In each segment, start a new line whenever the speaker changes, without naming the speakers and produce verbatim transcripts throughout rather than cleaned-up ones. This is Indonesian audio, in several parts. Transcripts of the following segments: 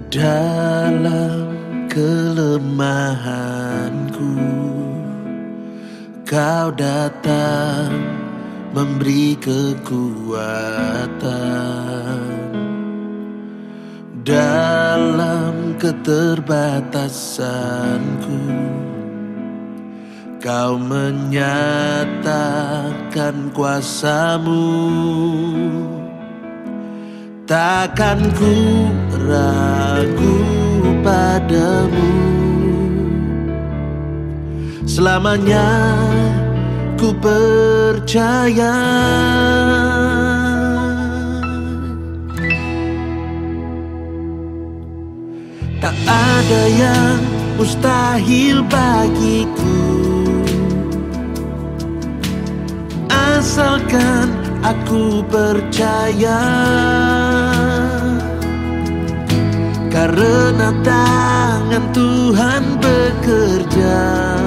Dalam kelemahanku, Kau datang memberi kekuatan. Dalam keterbatasanku, Kau menyatakan kuasa-Mu. Takkan ku ragu padamu, selamanya ku percaya. Tak ada yang mustahil bagiku, asalkan aku percaya. Karena tangan Tuhan bekerja,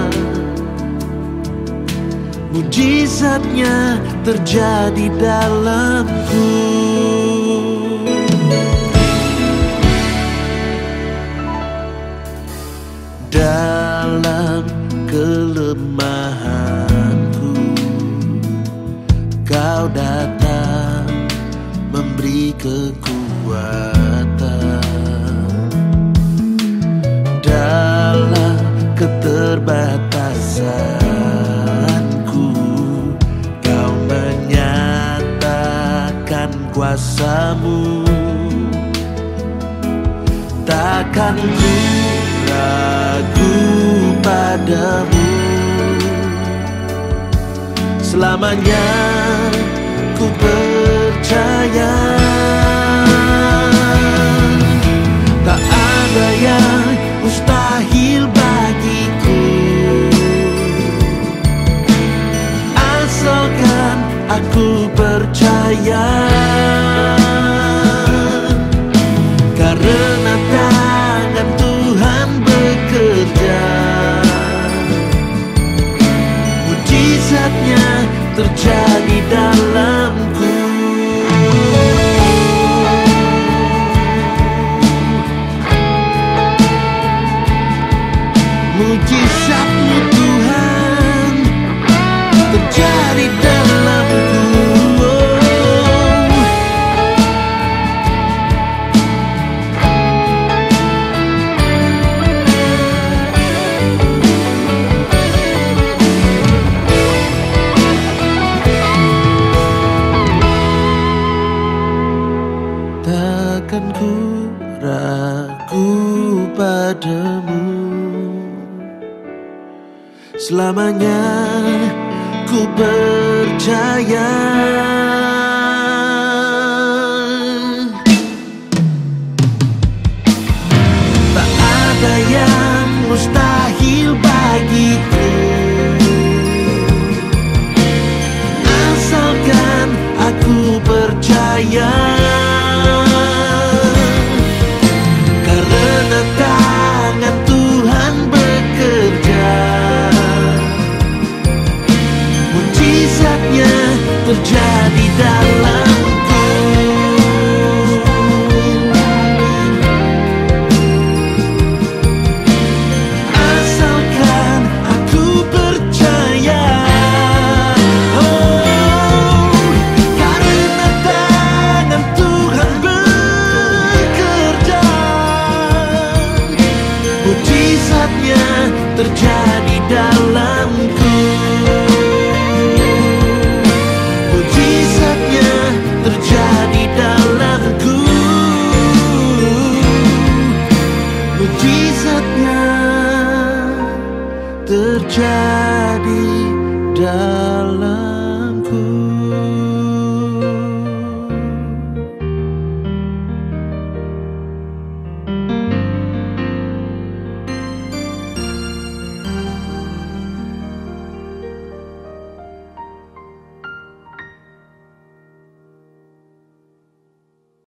mujizatnya terjadi dalamku. Dalam kelemahanku, Kau datang memberi kekuatan. Dalam keterbatasanku, Kau menyatakan kuasa-Mu. Takkan ku ragu padamu, selamanya ku percaya. Tak ada yang mustahil bagiku, asalkan aku percaya. Karena tangan Tuhan bekerja, mujizatnya terjadi dalamku. Mujizat-Mu Tuhan terjadi dalamku. Takkan ku ragu padamu, selamanya ku percaya. Tak ada yang mustahil bagiku, asalkan aku percaya. Karena tangan Tuhan bekerja, mujizatnya terjadi dalamku. Asalkan aku percaya. Oh, karena tangan Tuhan bekerja, mujizatnya terjadi